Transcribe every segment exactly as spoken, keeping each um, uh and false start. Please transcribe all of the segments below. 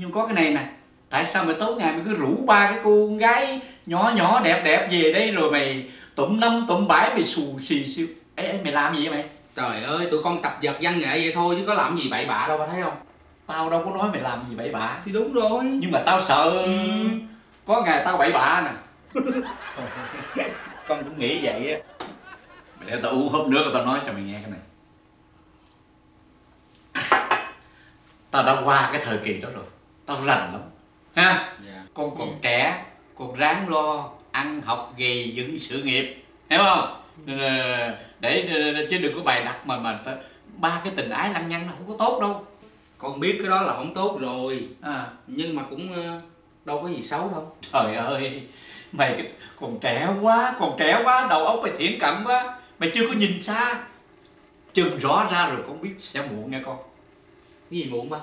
nhưng có cái này nè, tại sao mày tối ngày mày cứ rủ ba cái cô con gái nhỏ nhỏ đẹp đẹp về đây rồi mày tụm năm tụm bảy mày xù xì xìu. Ê, ê mày làm gì vậy mày? Trời ơi, tụi con tập vật văn nghệ vậy thôi chứ có làm gì bậy bạ đâu, ba thấy không? Tao đâu có nói mày làm gì bậy bạ. Thì đúng rồi. Nhưng mà tao sợ ừ. có ngày tao bậy bạ nè. Con cũng nghĩ vậy á. Mày để tao uống hớp nước rồi tao nói cho mày nghe cái này. Tao đã qua cái thời kỳ đó rồi, tao rành lắm ha. Dạ. Con còn trẻ, con ráng lo ăn học gầy dựng sự nghiệp, hiểu không? Để, để chứ đừng có bày đặt mà mà ba cái tình ái lăng nhăng nó không có tốt đâu. Con biết cái đó là không tốt rồi à. Nhưng mà cũng đâu có gì xấu đâu. Trời ơi, mày còn trẻ quá, còn trẻ quá, đầu óc mày thiển cận quá, mày chưa có nhìn xa. Chừng rõ ra rồi con biết sẽ muộn nghe con. Cái gì muộn ba?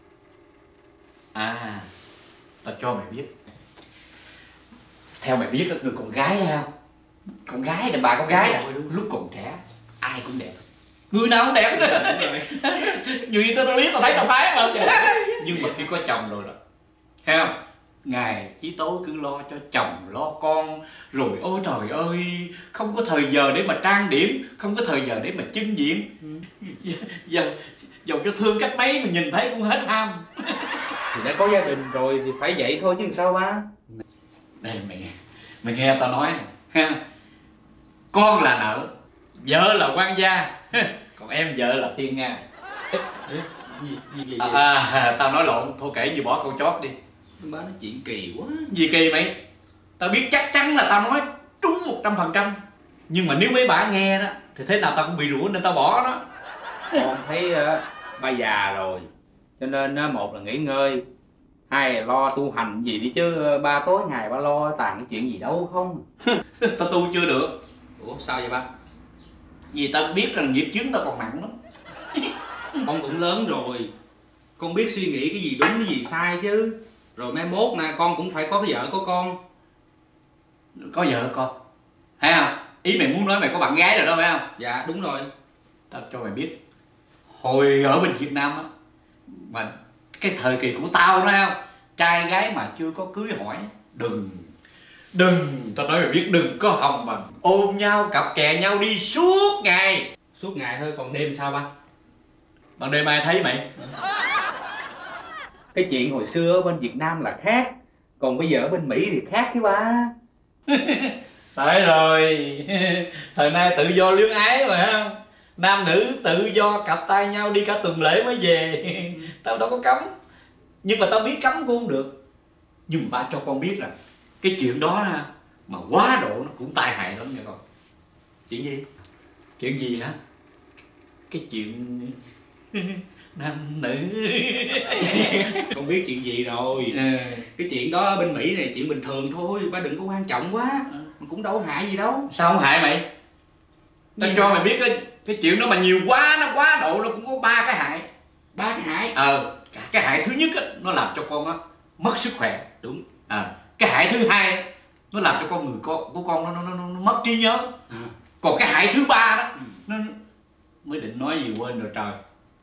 À, tao cho mày biết. Theo mày biết người con gái đấy không? Con gái đàn bà con gái à, lúc còn trẻ ai cũng đẹp, người nào cũng đẹp hết. Nhiều khi tao tao liếc tao thấy tao phái mà. Nhưng mà khi có chồng rồi đó, thấy không? Ngày chí tối cứ lo cho chồng lo con, rồi ôi trời ơi không có thời giờ để mà trang điểm, không có thời giờ để mà chưng diện. ừ. Giờ dầu cho thương cách mấy mà nhìn thấy cũng hết ham. Thì đã có gia đình rồi thì phải vậy thôi chứ sao ba. Đây mày nghe, mày nghe tao nói nè ha. Con là nợ, vợ là quan gia, còn em vợ là thiên nga. Gì, gì, gì, à, à, tao nói lộn, thôi kể như bỏ câu chót đi. Ba nói chuyện kỳ quá. Gì kỳ mày? Tao biết chắc chắn là tao nói trúng một trăm phần trăm. Nhưng mà nếu mấy bà nghe đó thì thế nào tao cũng bị rủa nên tao bỏ đó. Con thấy uh, ba già rồi, cho nên uh, một là nghỉ ngơi, hai là lo tu hành gì đi chứ uh, ba tối ngày ba lo tàn cái chuyện gì đâu không. Tao tu chưa được. Ủa sao vậy ba? Vì tao biết rằng nghiệp chướng tao còn nặng lắm. Con cũng lớn rồi, con biết suy nghĩ cái gì đúng cái gì sai chứ. Rồi mai mốt nè con cũng phải có cái vợ có con. Có vợ con, thấy không? Ý mày muốn nói mày có bạn gái rồi đó phải không? Dạ đúng rồi. Tao cho mày biết, hồi ở bên Việt Nam á, mà cái thời kỳ của tao đó không, trai gái mà chưa có cưới hỏi đừng đừng tao nói mày biết, đừng có hòng mà ôm nhau cặp kè nhau đi suốt ngày. Suốt ngày thôi, còn đêm sao ba? Ban đêm ai thấy mày? Cái chuyện hồi xưa ở bên Việt Nam là khác, còn bây giờ ở bên Mỹ thì khác chứ ba. Phải rồi. Thời nay tự do luyến ái mà không, nam nữ tự do cặp tay nhau đi cả tuần lễ mới về. Tao đâu có cấm, nhưng mà tao biết cấm cũng không được. Nhưng mà ba cho con biết là cái chuyện đó ha, mà quá độ nó cũng tai hại lắm nha con. Chuyện gì? Chuyện gì hả? Cái chuyện nam nữ. Con biết chuyện gì rồi. à. Cái chuyện đó bên Mỹ này chuyện bình thường thôi, ba đừng có quan trọng quá. Mà cũng đâu hại gì đâu. Sao không hại mày? Tao cho mày biết cái cái chuyện đó mà nhiều quá, nó quá độ nó cũng có ba cái hại. Ba cái hại? Ờ, cái hại thứ nhất á, nó làm cho con á mất sức khỏe. Đúng. À, cái hại thứ hai nó làm cho con người con của con nó, nó, nó, nó mất trí nhớ. à. Còn cái hại thứ ba đó ừ. nó mới định nói gì quên rồi trời.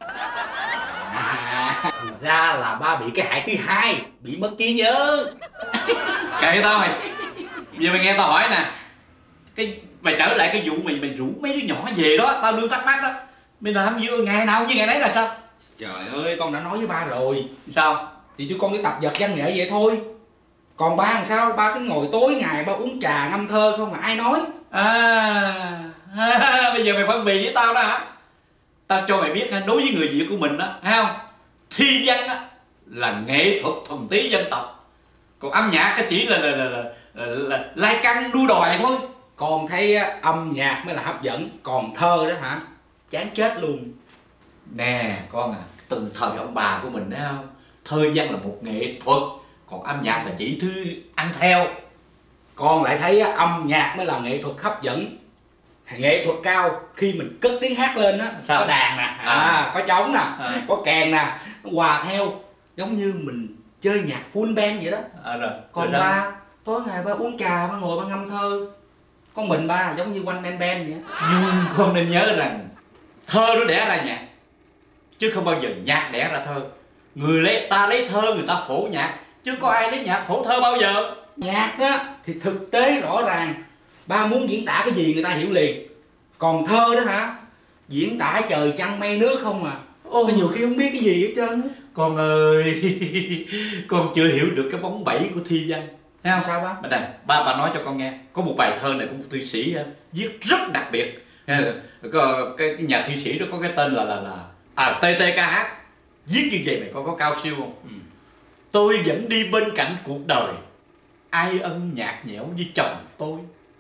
À, ra là ba bị cái hại thứ hai, bị mất trí nhớ. Kệ tao mày. Giờ mày nghe tao hỏi nè, cái mày trở lại cái vụ mày mày rủ mấy đứa nhỏ về đó, tao đưa thắc mắc đó. Mày làm gì ngày nào như ngày nấy là sao? Trời ơi, con đã nói với ba rồi. Sao? Thì tụi con đi tập vật văn nghệ vậy thôi. Còn ba làm sao? Ba cứ ngồi tối ngày ba uống trà ngâm thơ không mà ai nói. À, à bây giờ mày phân bì với tao đó hả? Tao cho mày biết ha, đối với người Việt của mình đó, thấy không? Thi văn á là nghệ thuật thuần túy dân tộc. Còn âm nhạc cái chỉ là là là, là, là, là lai căng đua đòi thôi. Con thấy âm nhạc mới là hấp dẫn, còn thơ đó hả? Chán chết luôn. Nè con à, từ thời ông bà của mình thấy không? Thơ văn là một nghệ thuật, còn âm nhạc là chỉ thứ ăn theo. Con lại thấy âm nhạc mới là nghệ thuật hấp dẫn. Nghệ thuật cao khi mình cất tiếng hát lên á, có đàn nè, à, à, có trống nè, à. có kèn nè, nó hòa theo giống như mình chơi nhạc full band vậy đó. À, rồi. Còn rồi ba tối ngày ba uống trà, ba ngồi ba ngâm thơ. Con mình ba giống như one man band vậy á. Nhưng con nên nhớ rằng thơ nó đẻ ra nhạc, chứ không bao giờ nhạc đẻ ra thơ. Người lấy ta lấy thơ người ta phổ nhạc, chứ có ai lấy nhạc phổ thơ bao giờ. Nhạc đó thì thực tế rõ ràng, ba muốn diễn tả cái gì người ta hiểu liền. Còn thơ đó hả, diễn tả trời trăng mây nước không à. Ôi, nhiều khi không biết cái gì hết trơn. Con ơi, con chưa hiểu được cái bóng bẫy của thi văn. Thấy không? Sao ba? Bà này, ba bà nói cho con nghe, có một bài thơ này của một thi sĩ viết rất đặc biệt. Có, cái, cái nhà thi sĩ đó có cái tên là là là à tê tê ca hát. Viết như vậy này con có cao siêu không? Ừ. Tôi vẫn đi bên cạnh cuộc đời, ai ân nhạt nhẽo với chồng tôi.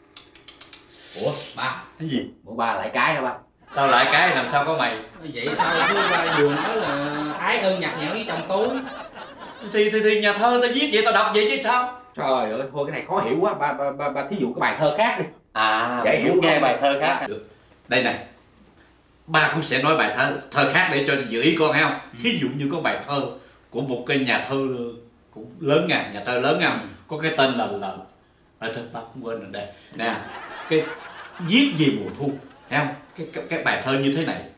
Ủa ba, cái gì? Bộ ba lại cái hả ba? Tao lại cái làm sao có mày? Vậy sao chứ ba vừa nói là ái ân nhạt nhẽo với chồng tôi. Thì, thì, thì nhà thơ tao viết vậy tao đọc vậy chứ sao? Trời ơi, thôi cái này khó hiểu quá, ba ba ba, ba thí dụ cái bài thơ khác đi. À, dễ hiểu nghe không? bài thơ khác. Được. Đây này, ba cũng sẽ nói bài thơ thơ khác để cho giữ ý con, thấy không? Ừ. Thí dụ như có bài thơ của một cái nhà thơ cũng lớn nha, nhà thơ lớn nha, ừ. Có cái tên là là ở thơ ba cũng quên rồi đây. Nè, cái viết về mùa thu, thấy không? Cái, cái cái bài thơ như thế này: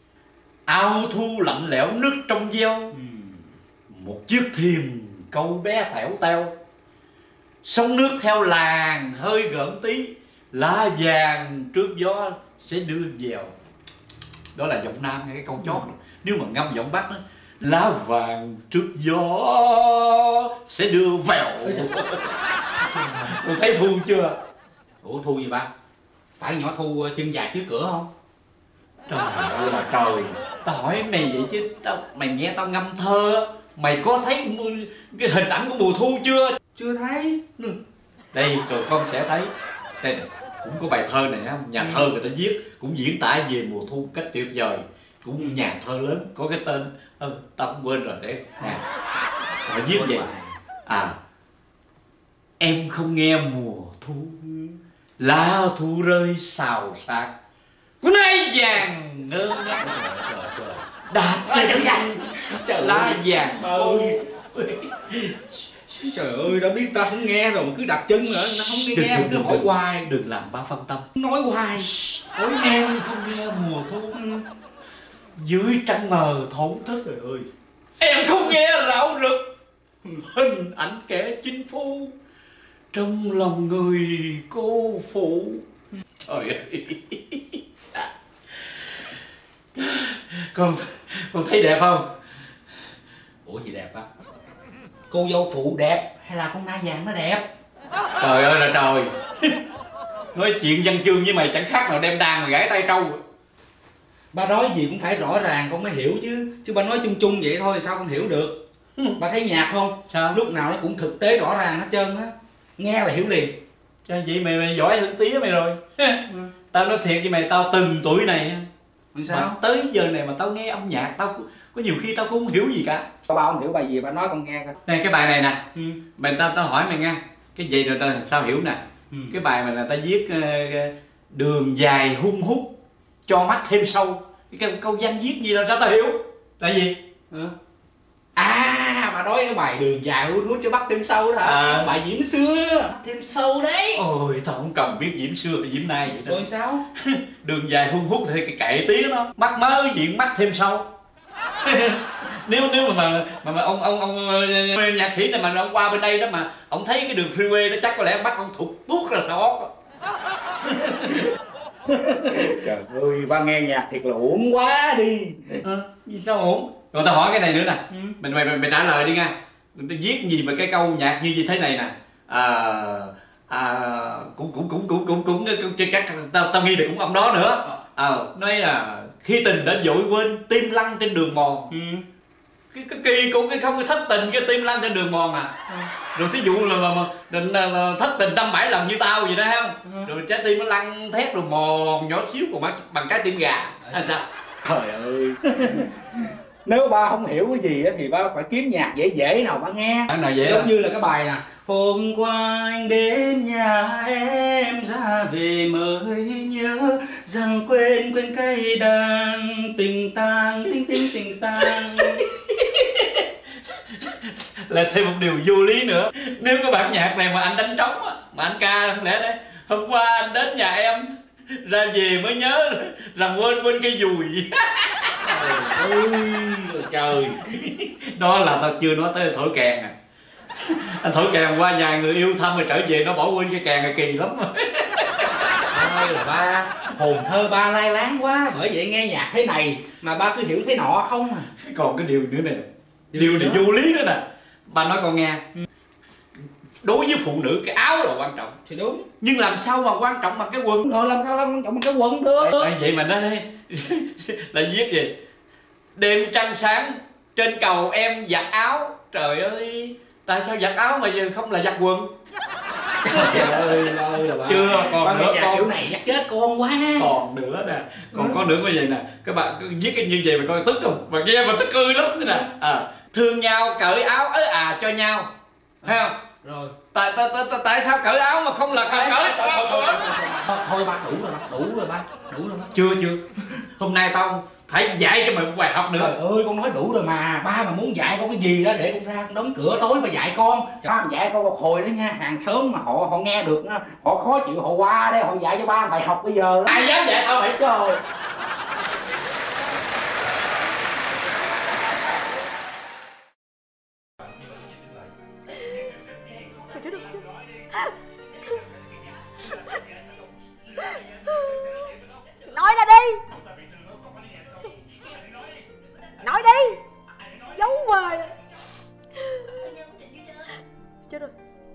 ao thu lạnh lẽo nước trong veo, ừ. Một chiếc thuyền câu bé tẻo teo, sóng nước theo làng hơi gợn tí, lá vàng trước gió sẽ đưa vào. Đó là giọng nam cái câu chót. Ừ. Nếu mà ngâm giọng bắc đó, lá vàng trước gió sẽ đưa vào. Con thấy Thu chưa? Ủa Thu gì ba? Phải nhỏ Thu chân dài trước cửa không? Trời ơi là trời, tao hỏi mày vậy chứ tao, mày nghe tao ngâm thơ, mày có thấy cái hình ảnh của mùa thu chưa? Chưa thấy. Đây rồi con sẽ thấy. Đây này, cũng có bài thơ này, nhà thơ người ta viết cũng diễn tả về mùa thu cách tuyệt vời, cũng nhà thơ lớn có cái tên ừ, tao cũng quên rồi để nè. Họ viết vậy à: em không nghe mùa thu, lá thu rơi xào xạc, nay vàng ngơ ngác, trời trời đạp trên danh lá vàng ôi. Trời ơi, đã biết ta không nghe rồi mà cứ đạp chân nữa, nó không nghe, đừng, nghe đừng, cứ đừng, hỏi đừng, hoài. Đừng làm ba phân tâm. Nói hoài. Ôi em không nghe mùa thu, dưới trăng mờ thổn thức. Trời ơi, em không nghe rạo rực hình ảnh kẻ chinh phu trong lòng người cô phụ. Trời ơi. Con con thấy đẹp không? Ủa gì đẹp á? Cô dâu phụ đẹp hay là con nai vàng nó đẹp? Trời ơi là trời. Nói chuyện văn chương với mày chẳng khác nào đem đàn mà gãy tay trâu. Ba nói gì cũng phải rõ ràng con mới hiểu chứ. Chứ ba nói chung chung vậy thôi sao con hiểu được? Ba thấy nhạc không? Sao? Lúc nào nó cũng thực tế rõ ràng hết trơn á. Nghe là hiểu liền. Cho vậy mày, mày giỏi hơn tía mày rồi. Ừ. Tao nói thiệt với mày, tao từng tuổi này sao? Mà tới giờ này mà tao nghe âm nhạc, tao có nhiều khi tao cũng không hiểu gì cả. Ba không hiểu bài gì ba nói con nghe coi. Này cái bài này nè, ừ. Mày tao tao hỏi mày nghe, cái gì rồi tao sao hiểu nè. Ừ. Cái bài mà là tao viết uh, đường dài hun hút cho mắt thêm sâu. Cái câu, câu danh viết gì làm sao tao hiểu? Là gì? Ừ. À, bà nói cái bài đường dài hun hút cho mắt thêm sâu đó hả? À. Bài Diễm Xưa mắt thêm sâu đấy. Ôi tao không cần biết Diễm Xưa hay Diễm Nay vậy đó. Rồi sao? Đường dài hun hút thì cái kệ tía nó, mắt mới diện mắt thêm sâu. nếu nếu mà mà, mà, mà ông ông ông nhạc sĩ này mà ông qua bên đây đó mà ông thấy cái đường freeway đó chắc có lẽ ông bắt ông thụt tuốt ra xó. Trời ơi, ba nghe nhạc thiệt là uổng quá đi. À, vì sao uổng? Rồi tao hỏi cái này nữa nè, ừ. mày, mày mày trả lời đi nha. Tao viết gì mà cái câu nhạc như thế này nè. À, à, cũng cũng cũng cũng cũng cũng chắc tao tao nghi là cũng ông đó nữa. À, nói là khi tình đã vội quên tim lăn trên đường mòn. Ừ. Cái, cái kỳ cũng cái không cái thất tình cái tim lăn trên đường mòn à. Ừ. Rồi thí dụ là, mà, mà định là, là thất tình trăm bảy lần như tao vậy đó không? Ừ. Rồi trái tim nó lăn thét rồi mòn nhỏ xíu còn bằng trái tim gà. À, sao? Trời ơi. Nếu ba không hiểu cái gì thì ba phải kiếm nhạc dễ dễ nào ba nghe. Nào vậy giống đó. Như là cái bài nè. Hôm qua anh đến nhà em ra về mới nhớ rằng quên quên cây đàn tình tang tình tình tình tang. Là thêm một điều vô lý nữa. Nếu cái bản nhạc này mà anh đánh trống á, mà anh ca không lẽ đấy hôm qua anh đến nhà em ra về mới nhớ rằng quên quên cây dùi. Ôi trời. Đó là tao chưa nói tới thổi kèn nè. Anh thổi kèn qua nhà người yêu thăm rồi trở về nó bỏ quên cái kèn là kỳ lắm. Ôi là ba, hồn thơ ba lai láng quá, bởi vậy nghe nhạc thế này mà ba cứ hiểu thế nọ không à. Còn cái điều nữa nè, điều, điều này vô lý nữa nè. Ba nói con nghe, đối với phụ nữ cái áo là quan trọng thì đúng, nhưng làm sao mà quan trọng bằng cái quần? rồi làm sao quan trọng bằng cái quần được. À, vậy mà nó đây là viết gì? Đêm trăng sáng trên cầu em giặt áo. Trời ơi, tại sao giặt áo mà giờ không là giặt quần? Trời ơi, ơi là ba. Chưa, còn ba nữa con. kiểu này nhắc chết con quá. Còn nữa nè, còn ừ. có nữa như vậy nè. Các bạn cứ viết cái như vậy mà coi tức không? Mà nghe mà tức cười lắm thế nè. À, thương nhau cởi áo ớ à cho nhau. Thấy không? Rồi. Tại tại tại tại sao cởi áo mà không là cởi cởi? Thôi ba, đủ rồi ba, đủ rồi ba, đủ rồi ba. Chưa chưa. Hôm nay tao phải dạy cho mày một bài học nữa. Trời ơi, con nói đủ rồi mà. Ba mà muốn dạy con cái gì đó để con ra con đóng cửa tối mà dạy con. Cho ba dạy con một hồi đó nha. Hàng xóm mà họ họ nghe được họ khó chịu, họ qua đây họ dạy cho ba bài học bây giờ đó. Ai dám dạy tao vậy? Trời. Nói ra đi. Nói đi. Giấu hoài. Chết rồi.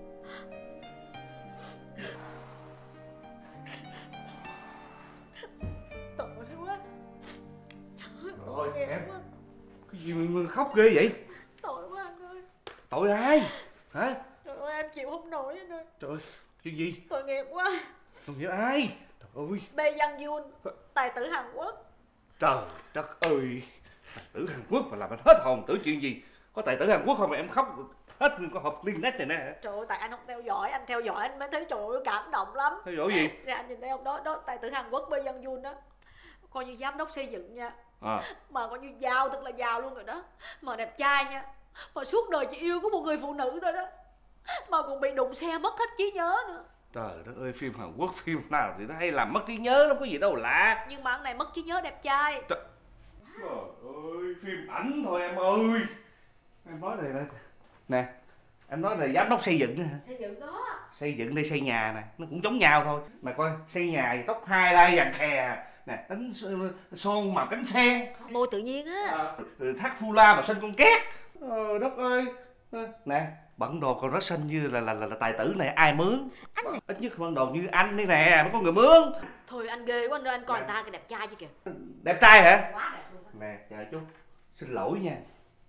Tội quá. Rồi em. Cái gì mà khóc ghê vậy? Tội quá anh ơi. Tội ai? Hả? Trời ơi em chịu không nổi anh ơi. Trời ơi, chuyện gì? Tội nghiệp quá. Tội nghiệp ai? Trời ơi. Bae Young Yoon, tài tử Hàn Quốc. Trời đất ơi. Tài tử Hàn Quốc mà làm anh hết hồn tưởng chuyện gì? Có tài tử Hàn Quốc không mà em khóc hết nguyên có hộp liên nét này nè. Trời ơi, tại anh không theo dõi, anh theo dõi anh mới thấy trời ơi cảm động lắm. Theo dõi gì? Nè anh nhìn thấy ông đó, đó tài tử Hàn Quốc Bae Young Yoon đó. Coi như giám đốc xây dựng nha. À. Mà coi như giàu thật là giàu luôn rồi đó. Mà đẹp trai nha. Mà suốt đời chỉ yêu có một người phụ nữ thôi đó. Mà còn bị đụng xe mất hết trí nhớ nữa. Trời đất ơi, phim Hàn Quốc phim nào thì nó hay làm mất trí nhớ lắm, có gì đâu lạ. Nhưng mà anh này mất trí nhớ đẹp trai. Trời, Trời ơi, phim ảnh thôi em ơi. Em nói này nè. Nè, em nói là giám đốc xây dựng hả? Xây dựng đó. Xây dựng đây xây nhà nè, nó cũng giống nhau thôi. Mà coi, xây nhà thì tóc hai lai vàng khè. Nè, đánh son màu cánh sen. Môi tự nhiên á. À, thắt phu la mà sinh con két. Ờ, đất ơi. Nè, bận đồ còn rất xinh như là là, là là tài tử này ai mướn? Anh này. Ít nhất bận đồ như anh đây nè, mới có người mướn. Thôi anh ghê quá, anh ơi, anh coi người ta cái đẹp trai chứ kìa. Đẹp trai hả? Quá đẹp luôn. Nè, chờ chút. Xin lỗi nha.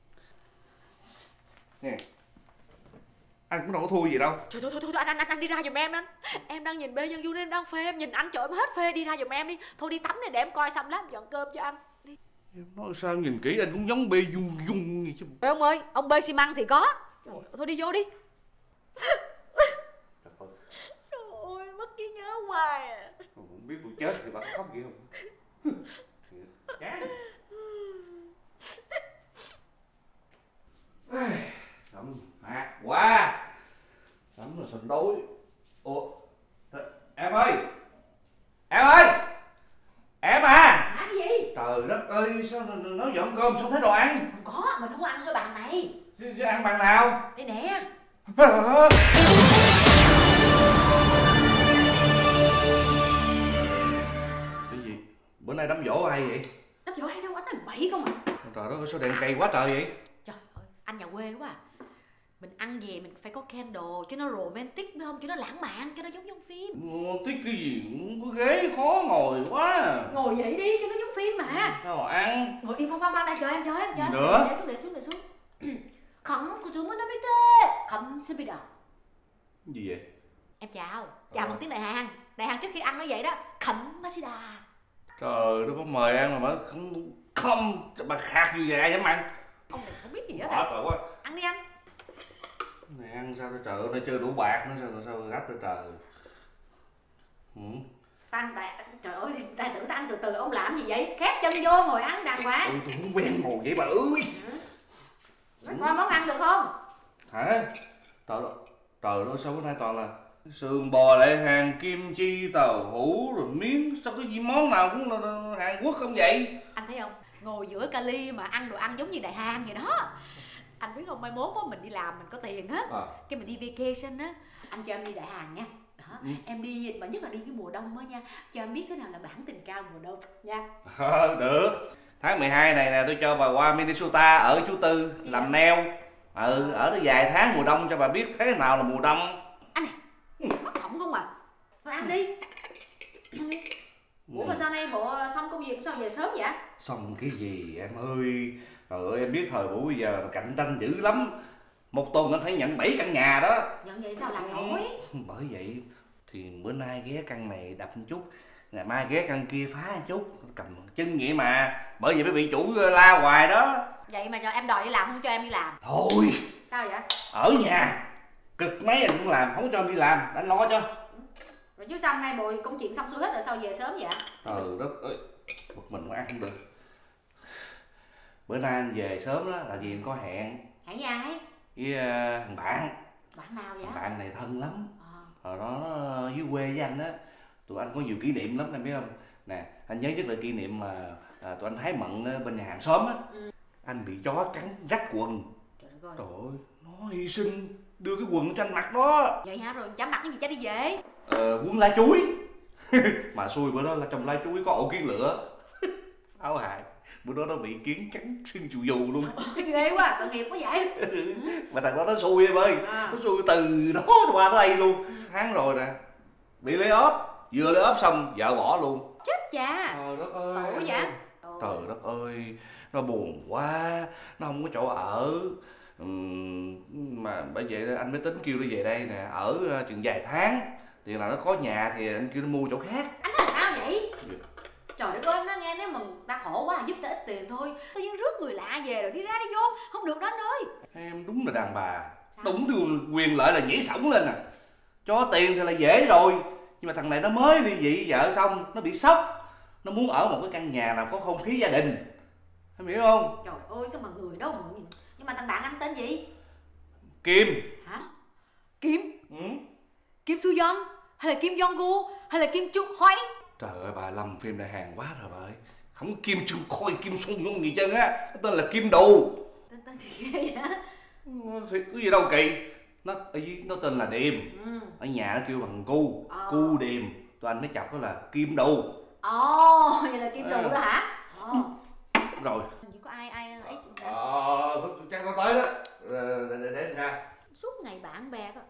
Nè. Anh cũng đâu có thua gì đâu. Trời thôi thôi thôi anh anh anh, anh đi ra giùm em anh. Em đang nhìn Bae Young Yoon em đang phê, em nhìn anh trời em hết phê, đi ra giùm em đi. Thôi đi tắm này để em coi xong lắm dọn cơm cho anh. Đi. Em nói sao nhìn kỹ anh cũng giống Bae Dung Dung gì chứ. Ê ông ơi, ông bê xi măng thì có. Thôi đi vô đi. Trời ơi, mất trí nhớ hoài à. Không biết tôi chết thì bà khóc gì không? Chán. Sắm hạt quá. Sắm là sần đối. Ủa, em ơi. Em ơi. Em à. Hả cái gì? Trời đất ơi, sao nói dọn cơm sao thấy đồ ăn? Không có, mình không ăn cái bàn này. Chứ, chứ ăn bàn nào? Đây nè. Cái gì? Bữa nay đám dỗ ai vậy? Đám dỗ ai đâu, anh nói bậy không à. Trời đất ơi, sao đèn cay quá trời vậy? Trời ơi, anh nhà quê quá à. Mình ăn về mình phải có candle cho nó romantic phải không? Cho nó lãng mạn, cho nó giống giống phim. Romantic cái gì? Có ghế khó ngồi quá. Ngồi vậy đi cho nó giống phim mà. Sao mà ăn? Ngồi im không không đang chờ em chờ em chờ em. Nữa? Để xuống để xuống để xuống. Khẩm của chúng nó biết thế. Khẩm sẽ biết đâu. Cái gì vậy? Em chào, chào ờ. bằng tiếng Đại Hàn. Đại Hàn trước khi ăn nói vậy đó. Khẩm Masida. Trời, nó có mời ăn mà mới không không mà khạc như vậy ai dám ăn. Ông này không biết gì hết à. Quá. Ăn đi anh. Này ăn sao đó trời ơi, nó chơi đủ bạc nữa sao sao gấp ra trời. Ừ. Tan tại trời ơi, tài tử ta ăn từ từ ông làm gì vậy? Khép chân vô ngồi ăn đàng hoàng. Ôi tôi không quen ngồi vậy bà ơi. Ừ. Ừ. Coi món ăn được không? Hả? Trời ơi, trời ơi sao bữa nay toàn là sườn bò lại hàng kim chi tàu hũ rồi miếng, sao cái gì món nào cũng là Hàn Quốc không vậy? Anh thấy không? ngồi giữa kali mà ăn đồ ăn giống như Đại Hàn vậy đó. Anh biết không, mai mốt á mình đi làm mình có tiền á, à. cái mình đi vacation á, anh cho em đi Đại Hàn nha. Đó, ừ. Em đi mà nhất là đi cái mùa đông á nha, cho em biết cái nào là bản tình cao mùa đông nha. À, được. Tháng mười hai này nè tôi cho bà qua Minnesota ở chú Tư Chị làm nail. Ừ, ở đó vài tháng mùa đông cho bà biết thế nào là mùa đông. Anh này, bắt hỏng không à? Thôi ăn đi. Ăn đi. Ủa mà sao nay bộ xong công việc sao về sớm vậy? Xong cái gì em ơi. Trời ơi em biết thời buổi bây giờ mà cạnh tranh dữ lắm. Một tuần anh phải nhận bảy căn nhà đó. Nhận vậy sao làm nổi? Bởi vậy thì bữa nay ghé căn này đập một chút, ngày mai ghé căn kia phá một chút, cầm chân vậy mà. Bởi vậy mới bị chủ la hoài đó. Vậy mà cho em đòi đi làm không cho em đi làm? Thôi. Sao vậy? Ở nhà cực mấy anh cũng làm, không cho em đi làm, anh lo cho. Rồi chứ sao hôm nay bộ công chuyện xong xuôi hết rồi sao về sớm vậy? Trời đất ơi, một mình mà ăn không được. Bữa nay anh về sớm đó là vì anh có hẹn. Hẹn với ai? Với uh, thằng bạn. Bạn nào vậy? Thằng bạn này thân lắm. À. Hồi đó nó dưới quê với anh á, tụi anh có nhiều kỷ niệm lắm em biết không? Nè, anh nhớ nhất là kỷ niệm mà à, tụi anh hái mận bên nhà hàng xóm á. Ừ. Anh bị chó cắn rách quần. Trời ơi. Trời ơi, nó hy sinh đưa cái quần cho anh mặc đó. Vậy hả? Rồi chả mặc cái gì chả đi về? Ờ, quấn lá chuối. Mà xui bữa đó là trong lá chuối có ổ kiến lửa. Áo hại. Bữa đó nó bị kiến cắn sưng chù dù luôn. Ghê quá, tội nghiệp quá vậy. Ừ. Mà thằng đó nó xui em ơi. À. Nó xui từ đó qua tới đây luôn. Tháng rồi nè, bị lay off. Vừa lay off xong vợ bỏ luôn. Chết cha. Trời đất ơi. Tội vậy? Trời đất ơi, nó buồn quá, nó không có chỗ ở. Uhm, mà bởi vậy anh mới tính kêu nó về đây nè, ở chừng vài tháng. Thì là nó có nhà thì anh kêu nó mua chỗ khác. Anh nói sao vậy? Yeah. Trời đất ơi, nó nghe nếu mà ta khổ quá giúp ta ít tiền thôi. Tự nhiên rước người lạ về rồi đi ra đi vô, không được đó anh ơi. Em đúng là đàn bà. Sao? Đúng thì quyền lợi là nhảy sổng lên nè. Cho tiền thì là dễ rồi. Nhưng mà thằng này nó mới ly dị vợ xong, nó bị sốc. Nó muốn ở một cái căn nhà nào có không khí gia đình. Em hiểu không? Trời ơi, sao mà người đâu mà... Nhưng mà thằng bạn anh tên gì? Kim. Hả? Kim? Ừ. Kim Soo Yeon? Hay là Kim Jong Gu? Hay là Kim Chung Khoi? Trời ơi, bà lầm phim Đại Hàn quá rồi bà ơi. Không có Kim Chung Khoi, Kim Sung Yeon gì chân á. Nó tên là Kim Đù. Tên tên gì ghê vậy? Thì cái gì đâu kỳ. Nó ở dưới nó tên là Điềm. Ừ. Ở nhà nó kêu bằng Cu. Ờ. Cu Điềm. Tụi anh mới chọc đó là Kim Đù. Ồ, oh, vậy là Kim Đù đó hả? Ồ. Đúng rồi. Hình như có ai ai ấy chuyện Ờ, chắc nó tới đó. Để để để ra. Suốt ngày bạn bè đó.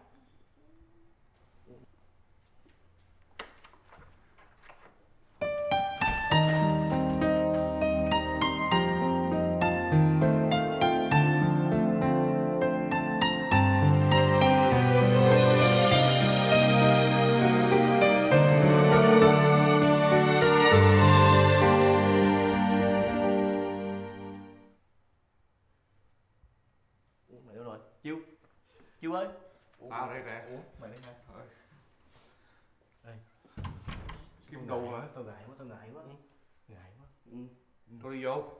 Chiêu ơi. Tao đây nè. Ủa, mày đây nè. Thôi. Đây. Kim Đù hả? Tao ngại quá, tao ngại quá. Ừ. Ngại quá. Ừ. Thôi đi vô.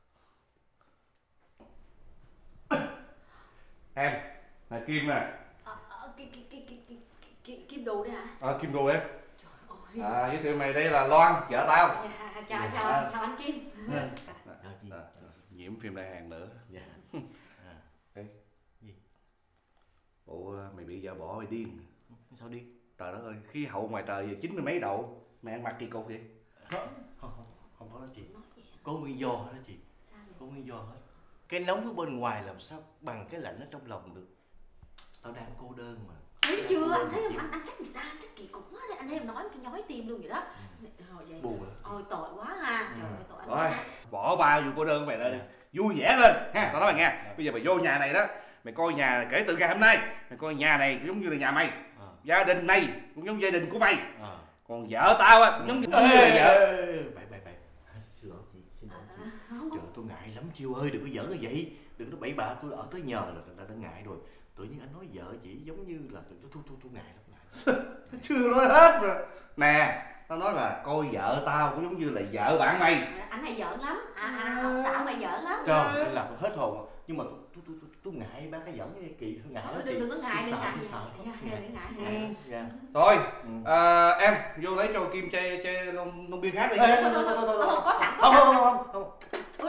Em, là Kim nè. À, à, Kim, Kim, Kim, Kim, Kim, Kim Đù đấy hả? À, Kim Đù em. Trời ơi. À, giới thiệu mày đây là Loan, vợ tao. À, chào, chào, à. chào anh Kim. À, à, nhiễm phim Đại Hàn nữa. Dạ. À. Ê. Gì? Bộ mày bị vợ bỏ mày điên. Sao điên? Trời đất ơi, khí hậu ngoài trời giờ chín mươi mấy độ. Mày ăn mặc kỳ cục vậy? Không, không, không có đó chị. Có nguyên do hết đó chị. Có nguyên do hết. Cái nóng ở bên ngoài làm sao bằng cái lạnh ở trong lòng được. Tao đang cô đơn mà. Thấy chưa? Anh thấy không? Anh, anh trách người ta, anh trách kỳ cục quá đấy. Anh thấy em nói cái nhói tim luôn vậy đó. Rồi vậy. Buồn à? Ôi tội quá ha. Trời ơi tội anh. Rồi, bỏ ba vụ cô đơn mày ra đi. Vui vẻ lên ha. Tao nói mày nghe. Bây giờ mày vô nhà này đó. Mày coi nhà kể từ ngày hôm nay. Mày coi nhà này cũng giống như là nhà mày. À. Gia đình này cũng giống gia đình của mày. À. Còn vợ tao á cũng giống như là vợ. Bậy bậy bậy. Xin lỗi chị, xin lỗi chị. Trời tôi ngại lắm Chiêu ơi, đừng có giỡn như vậy. Đừng có bậy bạ, tôi ở tới nhờ là đã ngại rồi. Tự nhiên anh nói vợ chị giống như là tôi tôi tôi, tôi ngại lắm ngại. Chưa nói hết rồi. Nè, tao nói là coi vợ tao cũng giống như là vợ bạn mày. À, anh hay giỡn lắm. À, à học xạo mày giỡn lắm. Trời, anh làm hết hồn. Nhưng mà tôi tôi tôi tôi ngại ba cái giỡn như kỳ, tôi ngại lắm chị. Đừng có ngại, đừng ngại. Sợ, đừng ngại. Dạ. Thôi, à, em vô lấy cho Kim chai chai lon lon bia khác đi. Thôi thôi thôi thôi, có sẵn có sẵn. Không không không không. Ủa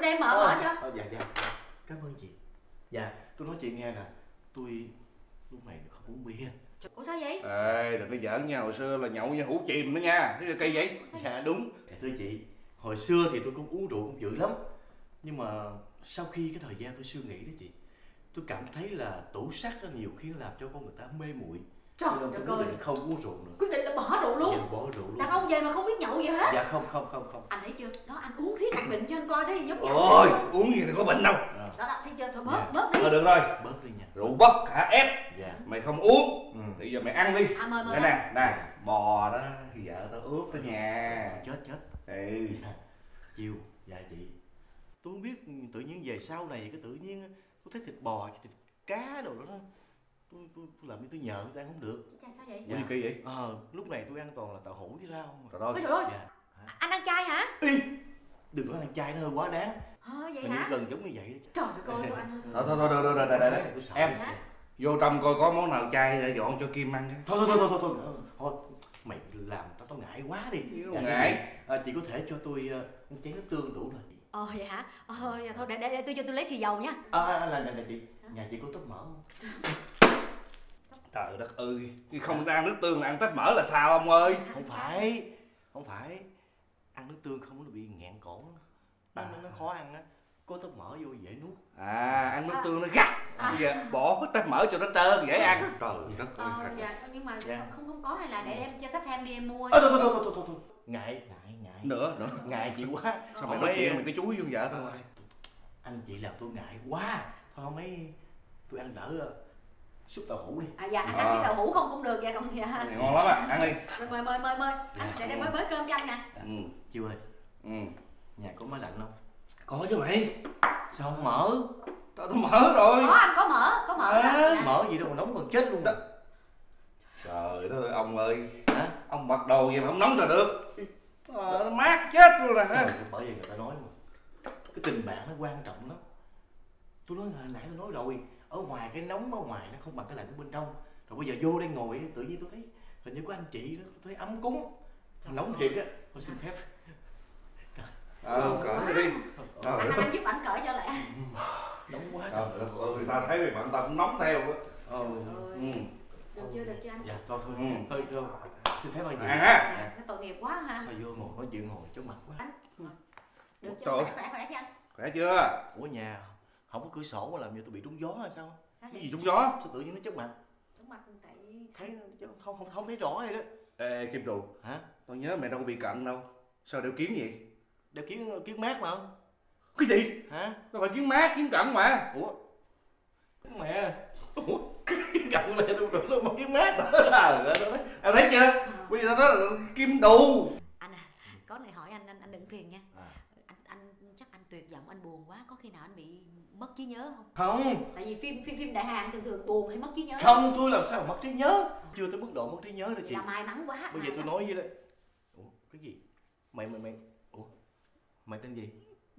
đem mở mở cho. Ờ, dạ dạ cảm ơn chị. Dạ tôi nói chị nghe nè, tôi lúc này không uống bia. Ủa sao vậy? Ê đừng có giỡn nha, hồi xưa là nhậu như hũ chìm nữa nha, cái cây vậy. Dạ đúng. Dạ, thưa chị, hồi xưa thì tôi cũng uống rượu cũng dữ lắm, nhưng mà sau khi cái thời gian tôi suy nghĩ đó chị, tôi cảm thấy là tủ sắt đó nhiều khi làm cho con người ta mê muội. Trời Cho nên tôi quyết định không uống rượu nữa. Quyết định là bỏ rượu luôn? Dạ bỏ rượu luôn. Đàn ông về mà không biết nhậu gì hết? Dạ không không không không. Anh thấy chưa? Đó anh uống riết anh bệnh cho anh coi đấy, giống như Ôi uống gì thì có bệnh đâu. À. Đó đó thấy chưa? Thôi bớt Dạ. bớt đi. Thôi được rồi, Bớt đi nha. rượu bất khả ép. Dạ. Mày không uống, Ừ. thì giờ mày ăn đi. À mời mời. Đây nè, nè, bò đó thì vợ tao ướp đó nha. Chết chết. Ừ. Dạ. Chiều, dạ chị. Tôi không biết tự nhiên về sau này cái tự nhiên tôi thấy thịt bò, thịt cá đồ đó. Tôi, tôi, tôi làm như tôi nhờ tôi ăn không được. Chà, sao vậy? Ủa gì kỳ vậy? Ờ, lúc này tôi ăn toàn là tàu hũ với rau. Trời ơi. Ôi trời ơi, Dạ. anh ăn chay hả? Ý, đừng có ăn chay nó hơi quá đáng. Ờ vậy Hình như hả? gần giống như vậy đó. Trời ơi, coi tôi ăn thôi. Thôi thôi thôi thôi thôi thôi, thôi, thôi. Tôi sợ. Em Dạ. vô trong coi có món nào chay để dọn cho Kim ăn. Thôi thôi thôi thôi thôi thôi, thôi. Mày làm tao tao ngại quá đi. Dạ, ngại. À, chị có thể cho tôi uh, một chén nước tương đủ rồi. Ờ vậy hả? Ờ dạ thôi để để, để tôi vô tôi lấy xì dầu nha. À, à là, là, là chị, nhà chị có tóp mỡ không? Trời đất ơi, không ăn nước tương ăn tép mỡ là sao ông ơi? Không phải, không phải. Ăn nước tương không nó bị nghẹn cổ. Nó, À. nó khó ăn á. Có tóp mỡ vô dễ nuốt. À, ăn nước tương nó gắt. Bây giờ bỏ tép mỡ cho nó trơn dễ ăn. Trời đất ơi. Ờ dạ nhưng mà Dạ. không không có hay là để em cho sách xem đi em mua. Ơ thôi thôi thôi thôi thôi thôi. Ngại, ngại, ngại. Nữa, nữa. Ngại chị quá. Sao mày Không nói mấy- chuyện mày cái chúi vô vợ tao Thôi, anh chị làm tôi ngại quá. Thôi không mấy tôi ăn đỡ uh, súp tàu hũ đi. À dạ anh À. ăn cái đậu hũ không cũng được dạ còn dạ. Này ngon lắm à, ăn đi. Rồi, mời mời mời mời. Anh để để mới mới cơm cho anh nè. Ừ. Chiêu ơi, Ừ. nhà có máy lạnh không? Có chứ mày. Sao không mở? Tao tao mở rồi. Có anh có mỡ, có mỡ. À. đó. Dạ. Mở gì đâu mà nóng gần chết luôn. Đó. Trời đất ơi ông ơi. Hả? Ông mặc đồ gì mà không nóng rồi được. Ờ, nó mát chết luôn nè. Ờ, bởi vì người ta nói mà cái tình bạn nó quan trọng lắm. Tôi nói hồi nãy tôi nói rồi, ở ngoài cái nóng ở ngoài nó không bằng cái lạnh ở bên trong. Rồi bây giờ vô đây ngồi tự nhiên tôi thấy hình như có anh chị đó, tôi thấy ấm cúng. Nóng thiệt á. Tôi xin phép. Ờ, cởi đi. Trời Anh đất anh giúp ảnh cởi cho lẹ. Nóng quá. Trời đất ơi, người ta thấy mày bận tao cũng nóng theo á. Ờ. Ừ. Được chưa được chưa anh? Dạ thôi thôi. Ừ. Thôi thôi. Xin phép anh chị. Ăn á. Dạ. Nó tội nghiệp quá ha. Sao vô ngồi nói chuyện ngồi chóng mặt quá. Được chưa? Trời ơi. Khỏe khỏe khỏe chứ anh? Khỏe chưa? Ủa nhà không có cửa sổ mà làm như tôi bị trúng gió hay sao? Sao Cái vậy? gì trúng gió? Sao tự nhiên nó chóng mặt? Đúng mặt tại Thấy chứ không không không thấy rõ vậy đó. Ê Kim Trù, Hả? tao nhớ mày đâu có bị cận đâu. Sao đeo kiếm vậy? Đeo kiến kiến mát mà không? Cái gì? Hả? Tao phải kiếm mát, kiếm cận mà. Ủa? Mẹ. Ủa? Kiến cận mẹ tôi tưởng nó một kiến mát. À, thấy chưa? Bây giờ tao nói là kim đù. anh à, có này hỏi anh anh anh đừng phiền nha. À. Anh anh chắc anh tuyệt vọng anh buồn quá, có khi nào anh bị mất trí nhớ không? Không. Tại vì phim phim phim đại hàng thường thường buồn hay mất trí nhớ. Không, tôi làm sao mà mất trí nhớ. Chưa tới mức độ mất trí nhớ đâu Vậy chị. là may mắn quá. Bây giờ tôi nói với đấy. Ủa? Cái gì? Mày mày mày. Ủa? Mày tên gì?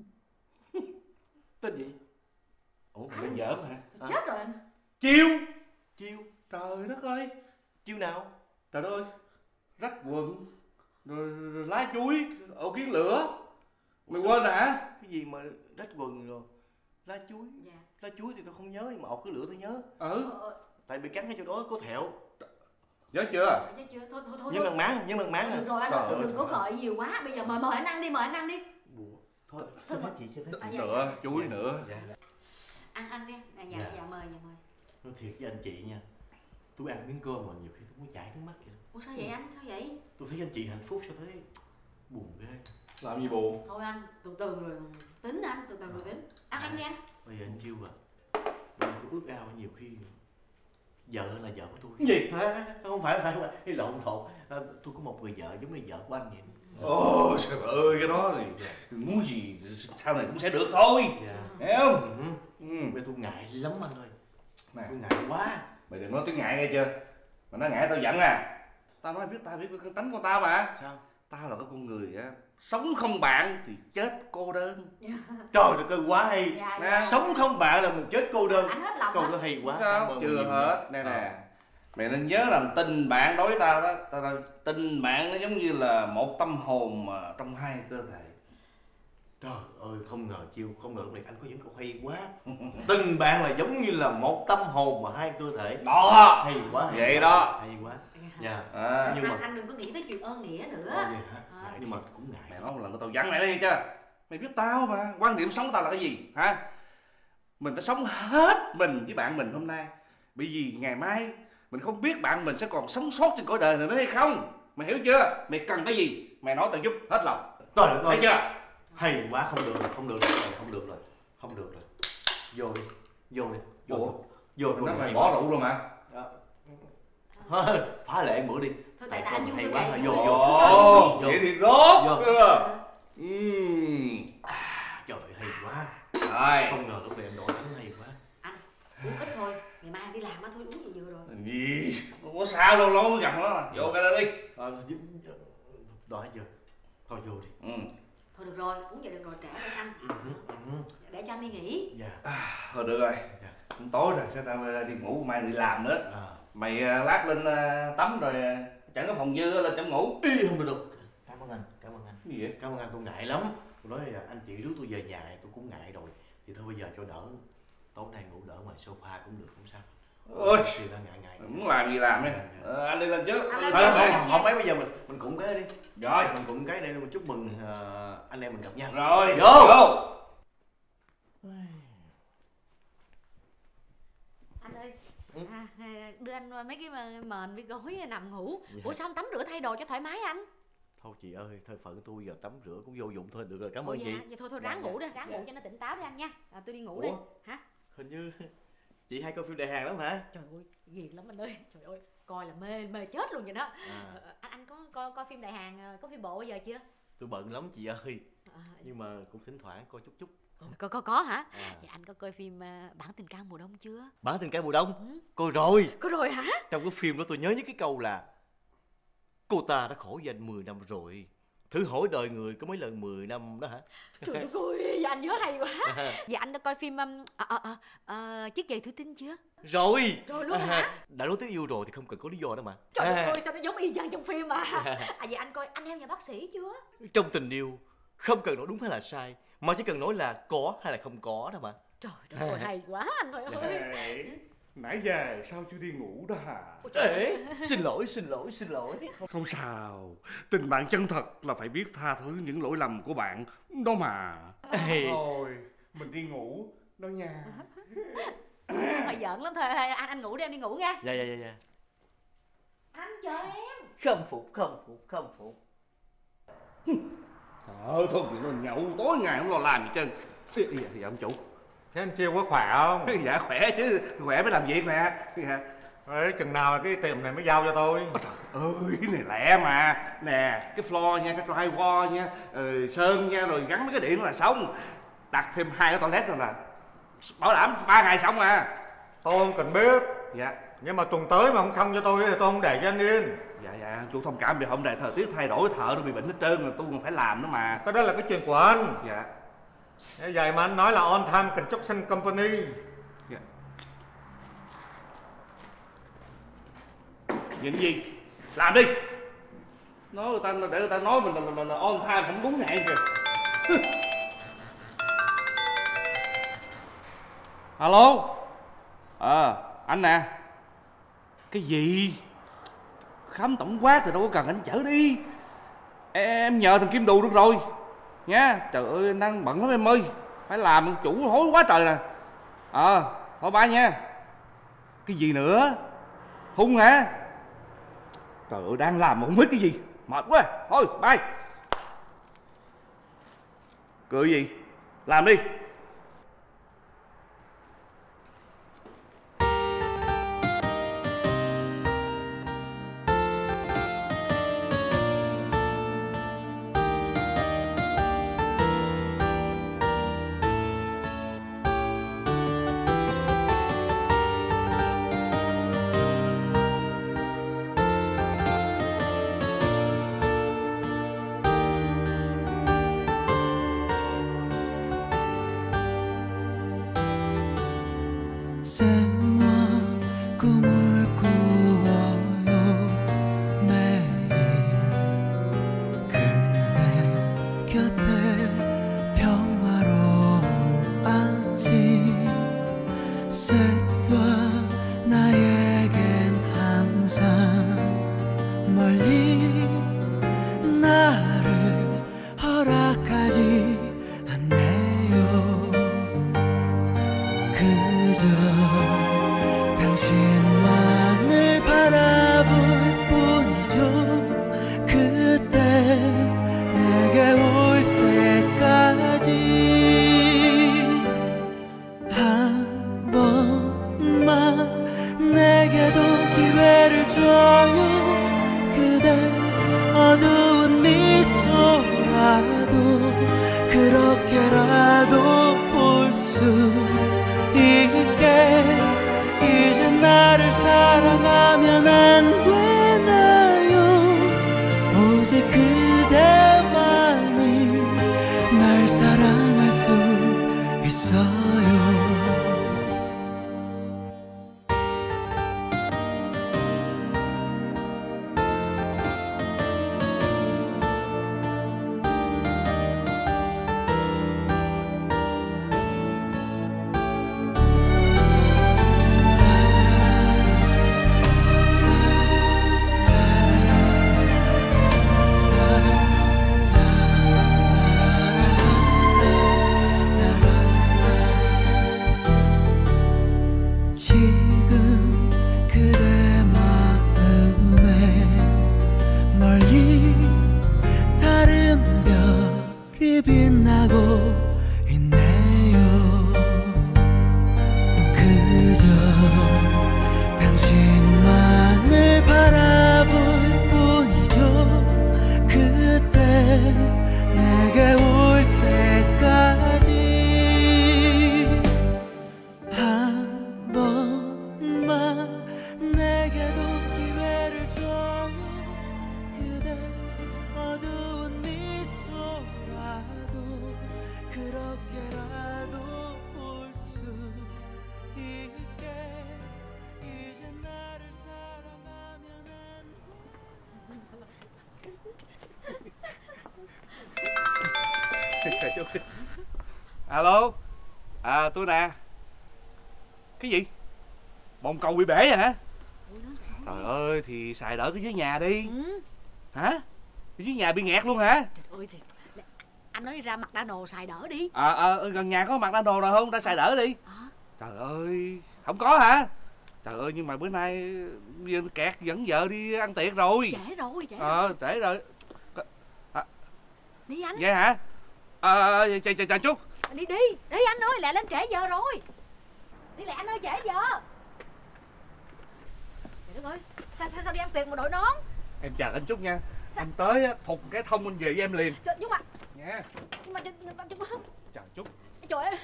Tên gì? Ủa mày tên giỡn hả? Hả? Chết rồi anh. Chiêu. Chiêu. Trời đất ơi. Chiêu nào? Trời đất ơi. Rách quần. Rồi, rồi lá chuối, ổ kiến lửa. Mày Ủa, quên rồi hả? cái gì mà rách quần rồi? Lá chuối. Dạ. Lá chuối thì tôi không nhớ nhưng mà ọc cái lửa tôi nhớ. Ừ. Ờ, ờ, Tại bị cắn cái chỗ đó có thẹo. Nhớ chưa? chết chưa? Thôi thôi thôi. Nhưng bằng máng, nhưng bằng máng à. Được rồi anh Trời ơi, đừng, ơi, đừng có trời ơi. gợi nhiều quá. Bây giờ mời mời anh ăn đi, mời anh ăn đi. Bùa. Thôi, xin phép chị, xin phép À, chị. dạ, Nữa, dạ. chuối nữa. Dạ. Ăn ăn đi. À, dạ, Dạ. dạ mời, dạ mời. Nói thiệt với anh chị nha. Tôi ăn miếng cơm mà nhiều khi tôi muốn chảy nước mắt vậy. Ủa sao vậy anh? Sao vậy? Tôi thấy anh chị hạnh phúc sao thấy buồn ghê. Làm gì buồn? Thôi anh, từ từ rồi tính anh, từ từ rồi tính. Ăn ăn đi anh. Bây giờ anh chiêu à. Bây giờ tôi ước ao nhiều khi vợ là vợ của tôi. Cái gì? Hả? Không phải, phải, phải. Cái lộn lộn. À, tôi có một người vợ giống như vợ của anh vậy. Ôi trời ơi, cái đó thì muốn gì sau này cũng sẽ được thôi. Dạ. Hiểu không? Ừ. Ừ. Bây giờ tôi ngại lắm anh ơi. Nè, Tôi ngại quá. mày đừng nói tiếng ngại nghe chưa? Mà nói ngại tao giận à. Tao nói biết tao biết cái tánh của tao mà. Sao? Tao là cái con người á, sống không bạn thì chết cô đơn. Trời đất ơi quá hay. Dạ, Nè. dạ. Sống không bạn là mình chết cô đơn. Anh hết lòng Câu hết. đó hay quá. Sao? Cảm ơn Chưa nhiều. hết. Nè nè. Ờ. Mày nên nhớ rằng tình bạn đối với tao đó, tao là tình bạn nó giống như là một tâm hồn mà trong hai cơ thể. Trời ơi, không ngờ Chiêu, không ngờ lúc này anh có những câu hay quá. Tình bạn là giống như là một tâm hồn mà hai cơ thể. Đó, hay quá, hay vậy quá, đó. hay quá. Dạ. À, nhưng anh, mà anh đừng có nghĩ tới chuyện ơn nghĩa nữa. Ồ, vậy hả? À. Nhưng mà cũng ngại. mày nói một lần tao dặn mày đi chứ. Mày biết tao mà, quan điểm sống của tao là cái gì hả? Mình phải sống hết mình với bạn mình hôm nay, bởi vì ngày mai mình không biết bạn mình sẽ còn sống sót trên cõi đời này nữa hay không. Mày hiểu chưa? Mày cần cái gì mày nói tao giúp hết lòng. Trời đất ơi, thấy chưa? hay quá, không được rồi, không được rồi, không được rồi, không được rồi. Vô đi, vô đi, vô. Ủa? Vô Nó đi. mày bỏ rượu rồi mà. Thôi, phá lệ bữa đi. Thôi tại Tại tại anh không vui hay vẻ quá, kệ, vô, vui. vô. Cứ cho anh Ồ, đi. vậy thì tốt. Vô. Ừm. À, trời ơi, hay quá. Rồi. Không ngờ lúc này em đổi thắng hay quá. Anh uống ít thôi, ngày mai anh đi làm á, thôi uống gì vừa rồi. Gì? Không có sao đâu, lâu mới gặp nó. Vô cái đó đi. À, đói chưa? Thôi vô đi. Ừ. Thôi được rồi, uống vậy được rồi, trễ rồi anh. Ừ, ừ. Để cho anh đi nghỉ. Dạ. À, thôi được rồi. Dạ. Cũng tối rồi, cái tao đi ngủ, mai đi làm nữa. À. Mày à, lát lên à, tắm rồi à, chẳng có phòng dư lên trong ngủ. Ý, không được được. Cảm ơn anh, cảm ơn anh. Cái gì vậy? Cảm ơn anh, tôi ngại lắm. Tôi nói là anh chị rước tôi về nhà này tôi cũng ngại rồi. Thì thôi bây giờ cho đỡ. Tối nay ngủ đỡ ngoài sofa cũng được, không sao. Ôi, Xì ra ngại ngại. muốn làm gì làm đi. Ờ, anh đi lên trước. Anh lên Thôi, trước. không, không, không mấy bây giờ mình mình cũng cái đi. Rồi. Mình cũng cái đây mình chúc mừng uh, anh em mình gặp nhau. Rồi, Vô. vô. Anh ơi, Ừ. à, à, đưa anh mấy cái mền với gối nằm ngủ. Dạ. Ủa sao không tắm rửa thay đồ cho thoải mái anh? Thôi chị ơi, thân phận tôi giờ tắm rửa cũng vô dụng thôi, được rồi, cảm Ủa ơn dạ, chị. vậy thôi thôi Dạ, ráng dạ. ngủ đi, ráng Dạ. ngủ cho nó tỉnh táo đi anh nha. À, tôi đi ngủ Ủa? đi. Hả? Hình như chị hay coi phim đại hàng lắm hả? Trời ơi, ghiền lắm anh ơi. Trời ơi, coi là mê mê chết luôn vậy đó. À, Ờ, anh anh có coi coi phim đại hàng, có phim bộ bây giờ chưa? tôi bận lắm chị ơi, À, nhưng mà cũng thỉnh thoảng coi chút chút. có có có hả? À. Vậy anh có coi phim uh, Bản tình ca mùa đông chưa? Bản tình ca mùa đông, Ừ. coi rồi. Có rồi hả? Trong cái phim đó tôi nhớ nhất cái câu là cô ta đã khổ danh mười năm rồi, thử hỏi đời người có mấy lần mười năm đó hả? Trời đất ơi, vậy anh nhớ hay quá. Vậy anh đã coi phim um, à, à, à, à, Chiếc giày thủy tinh chưa? Rồi. Rồi luôn hả? Đã nói tới yêu rồi thì không cần có lý do đâu mà. Trời đất À, ơi, sao nó giống y chang trong phim mà. À vậy anh coi Anh em nhà bác sĩ chưa? trong tình yêu không cần nói đúng hay là sai, mà chỉ cần nói là có hay là không có đâu mà. Trời đất ơi, hay quá anh ơi ơi. Ê, nãy giờ sao chưa đi ngủ đó hả? Ê, xin lỗi, xin lỗi, xin lỗi. Không sao, tình bạn chân thật là phải biết tha thứ những lỗi lầm của bạn đó mà. Ê. Thôi, mình đi ngủ đó nha. Hơi giỡn lắm thôi, anh anh ngủ đi, em đi ngủ nha. Dạ dạ dạ dạ. Anh chờ em. Khâm phục, khâm phục, khâm phục. Ờ, thôi chuyện nó nhậu tối ngày không lo làm gì trơn. Dạ, dạ ông chủ. Thế anh Chiêu có khỏe không? Dạ khỏe chứ, khỏe mới làm việc nè. Dạ. Ê, chừng nào là cái tiệm này mới giao cho tôi? Ôi trời ơi, cái này lẹ mà. Nè, cái floor nha, cái drywall nha, ờ, sơn nha, rồi gắn mấy cái điện là xong. Đặt thêm hai cái toilet rồi là bảo đảm ba ngày xong à. Tôi không cần biết. Dạ. Nhưng mà tuần tới mà không xong cho tôi thì tôi không để cho anh yên. Dạ dạ, chú thông cảm vì hôm nay thời tiết thay đổi, thợ nó bị bệnh hết trơn rồi, tôi còn phải làm nữa mà. Cái đó là cái chuyện của anh. Dạ. Thế vậy mà anh nói là On Time Construction Company. Dạ. Những gì? Làm đi. Nói người ta để người ta nói mình là, là, là, là on time không đúng hẹn kìa. Alo. Ờ, à, anh nè. Cái gì? Khám tổng quát thì đâu có cần anh chở đi. Em nhờ thằng Kim Đù được rồi nha. Trời ơi anh đang bận lắm em ơi. Phải làm chủ hối quá trời nè. Ờ, à, thôi bye nha. Cái gì nữa? Hung hả? Trời ơi đang làm mà không biết cái gì. Mệt quá. Thôi bye. Cười gì? Làm đi. 당신만을 바라볼 뿐이죠. 그때 내게 올 때까지 한 번만 내게도 기회를 줘요. 그대 어두운 미소라도 그렇게라도 볼 수 있게. 이제 나를 사랑하면 안 되나요? 오직 그대만이 날 사랑할 수 있어요. 지금 그대 마음에 멀리 다른 별이 빛나고 있네요. 그저 당신만을 바라볼 뿐이죠. 그때 내게 올 때까지 한 번만 내게도 기회를 줘요. 그대 어두운 미소라도 그렇게라도 볼 수 있게. 이제 나를 사랑하면 안 Alo. À tôi nè. Cái gì? Bồn cầu bị bể rồi hả? Trời ơi thì xài đỡ cái dưới nhà đi. Ừ. Hả? Cái dưới nhà bị nghẹt luôn hả? Trời ơi thì anh nói ra McDonald's xài đỡ đi. À, à gần nhà có McDonald's nào không? Ta xài đỡ đi. À. Trời ơi, không có hả? Trời ơi nhưng mà bữa nay kẹt dẫn vợ đi ăn tiệc rồi. Trễ rồi, trễ Ờ, rồi. trễ rồi. À, Đi anh. vậy hả? Ờ, chờ chờ chờ chút. Đi đi, đi anh ơi, lẹ lên trễ giờ rồi. Đi lẹ anh ơi, trễ giờ. Trời đất ơi, sao sao sao đi ăn tiệc mà đội nón? Em chờ anh chút nha. Sao? Anh tới á, thục cái thông anh về với em liền. Trời, nhưng mà Nha. nhưng mà người ta chụp không? Chờ chút. Trời ơi.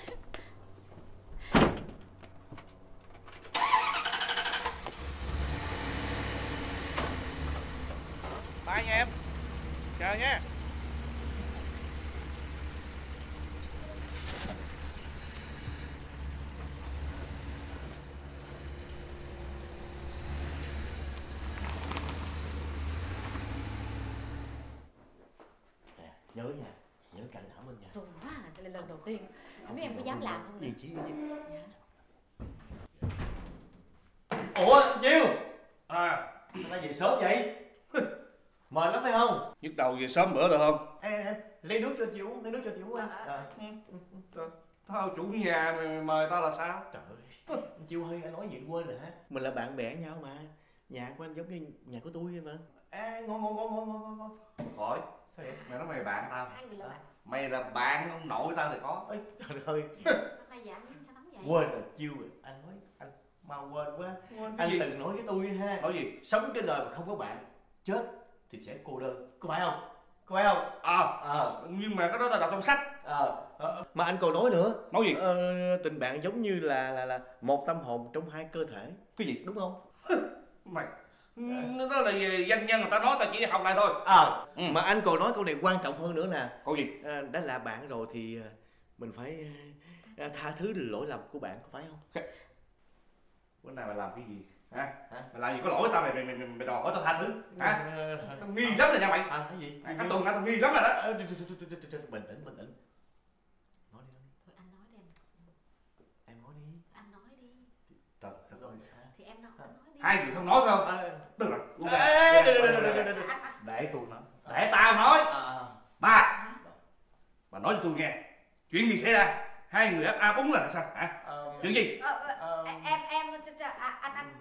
Bye nha em. Chờ nha. Nhớ nha, nhớ cạnh hãm bên nhà. Run quá à, đây là lần đầu tiên. Không biết em có dám làm không nè. Gì chứ gì chứ. Dạ. Ủa Diêu, À, sao nay về sớm vậy? Mệt lắm phải không? nhức đầu về sớm bữa được không? Ê, ê, lấy nước cho chị uống, lấy nước cho chị uống anh. À, Rồi. Tao chủ nhà mày, mày mời tao là sao? Trời ơi, anh Chiêu hơi anh nói gì quên rồi hả? Mình là bạn bè nhau mà. Nhà của anh giống như nhà của tôi vậy mà. Ê, ngon ngon ngon ngon ngon ngon. Khỏi. Sao vậy? Mày nói mày bạn tao. Hai người là bạn. Mày là bạn ông nội tao thì có. Ê, trời ơi. Sao nay dạ anh sao nóng vậy? Quên rồi, Chiêu rồi. Anh nói anh mau quên quá. Quên cái Anh gì? từng nói với tôi ha. Nói gì? Sống trên đời mà không có bạn, chết thì sẽ cô đơn. Có phải không? Có phải không? À, Ờ. nhưng mà cái đó tao đọc trong sách. Ờ. Ờ. Mà anh còn nói nữa. Nói gì? Ờ, tình bạn giống như là là là một tâm hồn trong hai cơ thể. Cái gì? Đúng không? Mày đó là về danh nhân người ta nói, tao chỉ học lại thôi. Ờ. Ừ. Mà anh còn nói câu này quan trọng hơn nữa nè. Câu gì? À, đã là bạn rồi thì à, mình phải à, tha thứ lỗi lầm của bạn, có phải không? Bữa nay mày làm cái gì? Hả? Hả? Mày làm gì có lỗi với tao mày mày mày, mày đòi hỏi tao tha thứ? Hả? Ờ, Tao nghi lắm rồi nha mày. À, cái gì? Mày, cái tuần hả? Tao nghi lắm rồi đó. Ờ, bình tĩnh, bình tĩnh, bình tĩnh. Nói đi, nói đi. Thôi anh nói đi em. Em nói đi. Anh nói đi. Trời đất ơi. Thì em nói, anh nói đi. Hai người không nói phải không? À, Tức là ê, đừng, đừng, đừng, đừng, đừng, đừng, đừng. Anh anh để tôi nói. Để tao nói. À, Ba, hả? bà nói cho tôi nghe. Chuyện gì xảy ra? Hai người ấp a búng là sao? Hả? ờ, Chuyện gì? Ờ, ờ, ờ, em em ch- ch- à, anh anh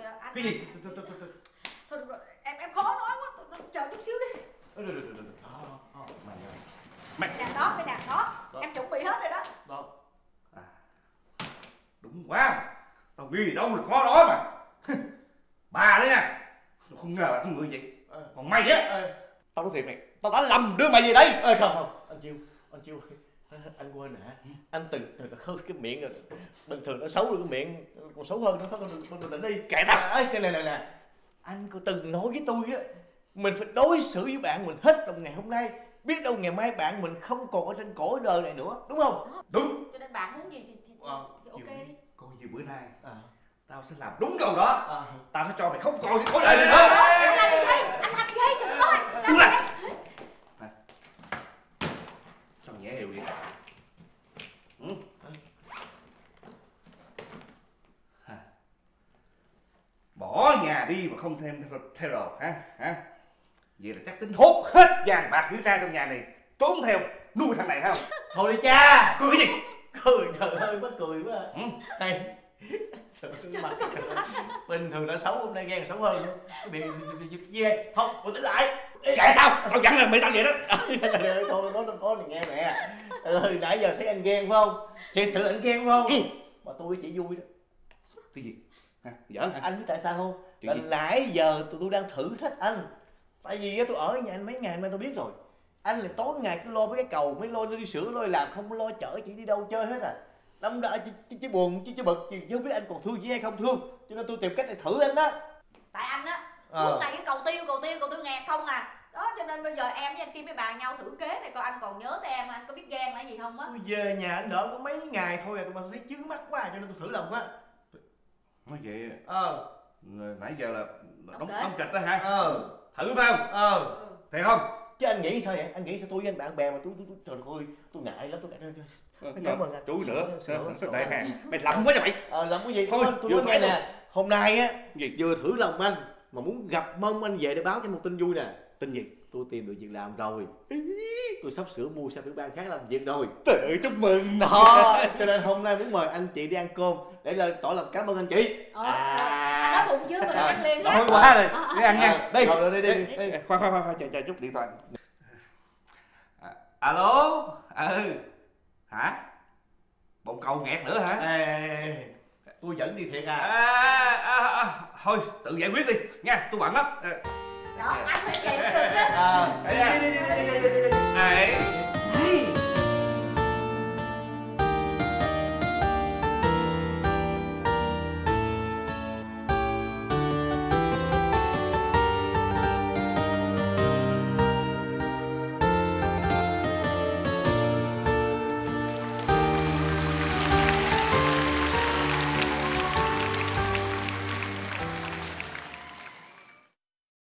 anh. Cái gì? Thôi được rồi, em em khó nói quá, chờ chút xíu đi. Được được được được. Mày mày cái đàn đó, cái đàn đó, đó. Em chuẩn bị hết rồi đó. Đó. À, đúng quá, tao ghi đâu là khó đó mà. Bà đấy nha, tôi không ngờ là con người vậy. Còn mày á, tao nói thiệt mày, tao đã lầm đưa mày về đây. Ê, không không, anh Chiêu, anh Chiêu, anh quên hả? Anh từng từng là khơi cái miệng rồi, bình thường nó xấu rồi cái miệng còn xấu hơn nữa, thôi con đừng đừng tỉnh đi. Kệ tao. Ê, cái này này nè, anh có từng nói với tôi á, mình phải đối xử với bạn mình hết trong ngày hôm nay, biết đâu ngày mai bạn mình không còn ở trên cõi đời này nữa, đúng không? Đúng. Cho nên bạn muốn gì thì thì, à, thì ok đi. Coi như bữa nay à. tao sẽ làm đúng câu đó. À. Tao sẽ cho mày không còn cái cõi đời này nữa. Anh làm gì thế? Anh làm gì thế? Đừng nói. Đúng rồi. Sao nhẹ hiểu vậy? Ừ. Hả? Bỏ nhà đi mà không thêm theo, theo đồ hả? Hả? Vậy là chắc tính hốt hết vàng bạc dưới ra trong nhà này, trốn theo nuôi thằng này phải không? Thôi đi cha. Cười cái gì? Cười trời ơi, mắc cười quá. Ừ. Hay. Mặt bình thường đã xấu, hôm nay ghen xấu hơn. Bị về không, tôi tính lại. Kệ tao, tao dặn là mày tao vậy đó. Thôi nói nó có thì nghe mẹ. Ừ, nãy giờ thấy anh ghen phải không? Thiệt sự anh ghen phải không? Ừ. Mà tôi chỉ vui đó. Cái gì? Hả? Giỡn hả? Anh biết tại sao không? Chuyện Là gì? nãy giờ tụi tôi đang thử thách anh. Tại vì tôi ở nhà anh mấy ngày mà tôi biết rồi. Anh là tối ngày cứ lo mấy cái cầu, mấy lo nó đi sửa, lo làm, không lo chở chị đi đâu chơi hết à. Đâm ra chỉ, chỉ, chỉ buồn, chỉ, chỉ bực, chỉ không biết anh còn thương chị hay không thương. Cho nên tôi tìm cách để thử anh đó. Tại anh á, Ờ. suốt ngày cái cầu tiêu, cầu tiêu, cầu tiêu nghẹt không à. Đó cho nên bây giờ em với anh Kim với bà nhau thử kế này coi anh còn nhớ tới em, anh có biết ghen là gì không á. Tôi về nhà anh đỡ có mấy ngày thôi à, tôi thấy chướng mắt quá cho nên tôi thử lòng á. Nói vậy Ờ. nãy giờ là đóng Okay. đóng kịch đó hả? Ờ. Thử phải không? Ờ. Thiệt không? Chứ anh nghĩ sao vậy? Anh nghĩ sao tôi với anh bạn bè mà tôi tôi, tôi trời ơi, tôi ngại lắm, tôi ngại. Cảm ơn anh. Chú nữa. Xin lỗi, xin lỗi. Đại hàng. Mày lầm quá cho mày. Ờ làm cái gì? Thôi, Tôi, tôi vừa nói phải nghe nè, hôm nay á Gì? vừa thử lòng anh mà muốn gặp mong anh về để báo cho một tin vui nè. Tin gì? Tôi tìm được việc làm rồi. Tôi sắp sửa mua sang tiểu bang khác làm việc rồi. Tự chúc mừng. Đó, cho nên hôm nay muốn mời anh chị đi ăn cơm để là tỏ lòng cảm ơn anh chị. Ờ. Anh nói phụng chứ mình À, ăn liền Nói ha. quá rồi. Ờ, Đi ăn nha. Đi. Rồi, đi, đi, đi, đi. Ê, Khoan khoan khoan, chờ chờ chút điện thoại. À, alo. Ừ. Hả? Bồn cầu nghẹt nữa hả? Ê, ê, ê, tôi dẫn đi thiệt à. À, à, à, thôi tự giải quyết đi nha, tôi bận lắm. À, Đó, anh phải vậy mới được á. À, đi, đi, đi, đi, đi, đi, đi, đi. Ấy.